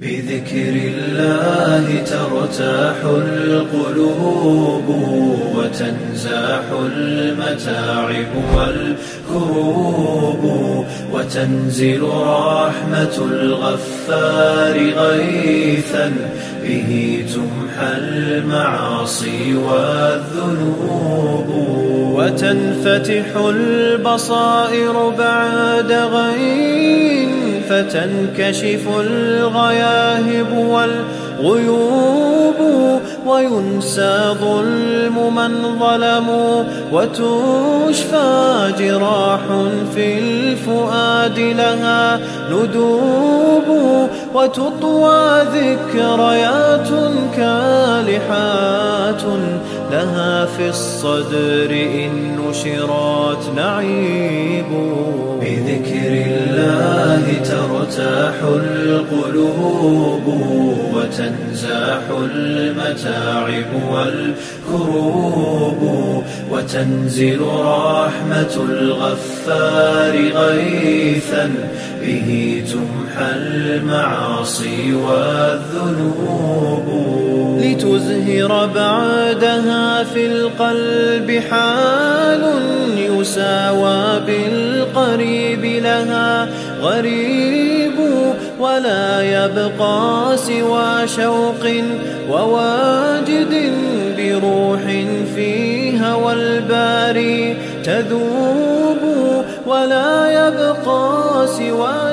بذكر الله ترتاح القلوب وتنزاح المتاعب والكروب وتنزل رحمة الغفار غيثا به تمحى المعاصي والذنوب وتنفتح البصائر بعد غين فتنكشف الغياهب والغيوب وينسى ظلم من ظلموا وتشفى جراح في الفؤاد لها ندوب وتطوى ذكريات كالحات لها في الصدر إن نشرت نعيب بذكر الله ترتاح القلوب وتنزاح المتاعب والكروب وتنزل رحمة الغفار غيثا به تمحى المعاصي والذنوب لتزهر بعدها في القلب حال يساوى بالقريب لها غريب ولا يبقى سوى شوق وواجد بروح في هوى الباري تذوب ولا يبقى سوى